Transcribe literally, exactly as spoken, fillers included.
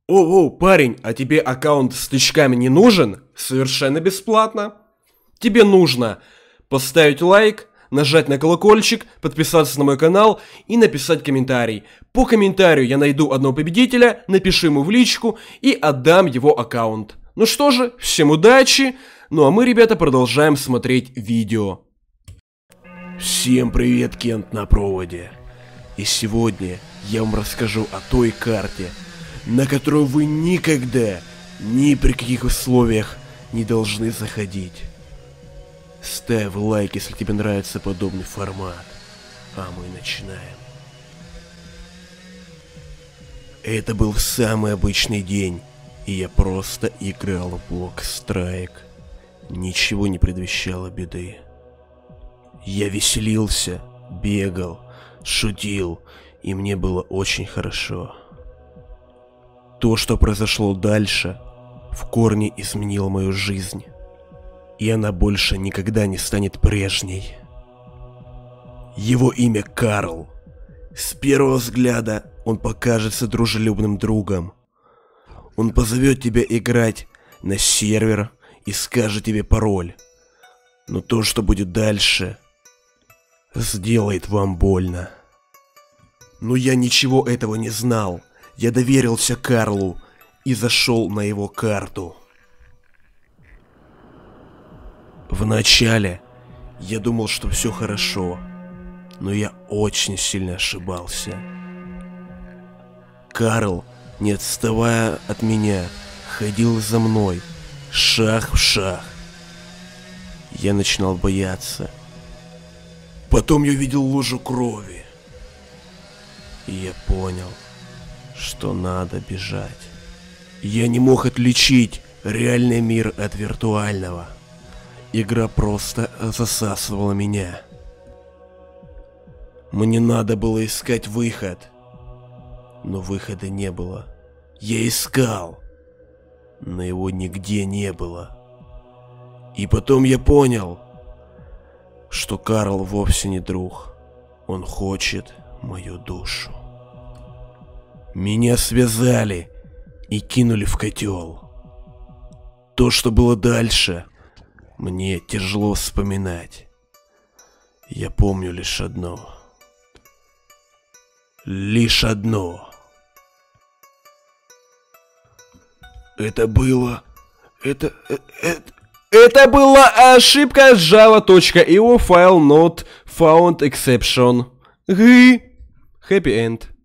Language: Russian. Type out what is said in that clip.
О-о, парень, а тебе аккаунт с тычками не нужен? Совершенно бесплатно. Тебе нужно поставить лайк, нажать на колокольчик, подписаться на мой канал и написать комментарий. По комментарию я найду одного победителя, напишу ему в личку и отдам его аккаунт. Ну что же, всем удачи, ну а мы, ребята, продолжаем смотреть видео. Всем привет, Кент на проводе. И сегодня я вам расскажу о той карте, на которую вы никогда, ни при каких условиях не должны заходить. Ставь лайк, если тебе нравится подобный формат. А мы начинаем. Это был самый обычный день, и я просто играл в Block Strike. Ничего не предвещало беды. Я веселился, бегал, шутил, и мне было очень хорошо. То, что произошло дальше, в корне изменило мою жизнь. И она больше никогда не станет прежней. Его имя Карл. С первого взгляда он покажется дружелюбным другом. Он позовет тебя играть на сервер и скажет тебе пароль. Но то, что будет дальше, сделает вам больно. Но я ничего этого не знал. Я доверился Карлу и зашел на его карту. Вначале я думал, что все хорошо, но я очень сильно ошибался. Карл, не отставая от меня, ходил за мной, шаг в шаг. Я начинал бояться. Потом я увидел лужу крови. И я понял, что надо бежать. Я не мог отличить реальный мир от виртуального. Игра просто засасывала меня. Мне надо было искать выход. Но выхода не было. Я искал, но его нигде не было. И потом я понял, что Карл вовсе не друг. Он хочет мою душу. Меня связали и кинули в котел. То, что было дальше, мне тяжело вспоминать. Я помню лишь одно. Лишь одно. Это было... Это... Это... Это была ошибка java.io файл not found exception. Happy end.